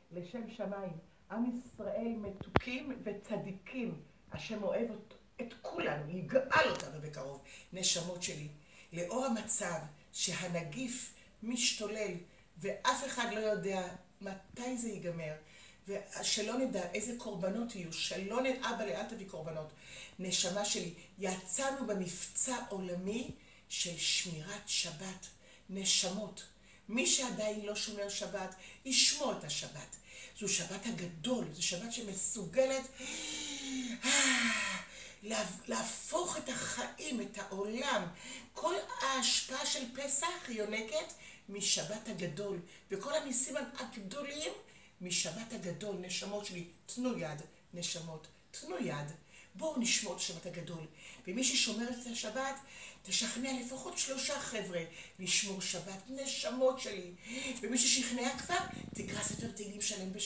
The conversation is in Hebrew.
לשם שמיים. עם ישראל מתוקים וצדיקים. השם אוהב את כולנו, יגאל אותנו בקרוב. נשמות שלי, לאור המצב שהנגיף משתולל ואף אחד לא יודע מתי זה ייגמר, ושלא נדע איזה קורבנות יהיו, שלא נדע, אבא לאל תביא קורבנות. נשמה שלי, יצאנו במבצע עולמי של שמירת שבת. נשמות, מי שעדיין לא שומר שבת, ישמור את השבת. זו שבת הגדול, זו שבת שמסוגלת להפוך את החיים, את העולם. כל ההשפעה של פסח יונקת משבת הגדול, וכל הניסים הגדולים משבת הגדול. נשמות שלי, תנו יד, נשמות, תנו יד. בואו נשמור את השבת הגדול. ומי ששומר את השבת, תשכנע לפחות 3 חבר'ה לשמור שבת. נשמות שלי. ומי ששכנע כבר, תקרא ספר תהילים שלם בשבת.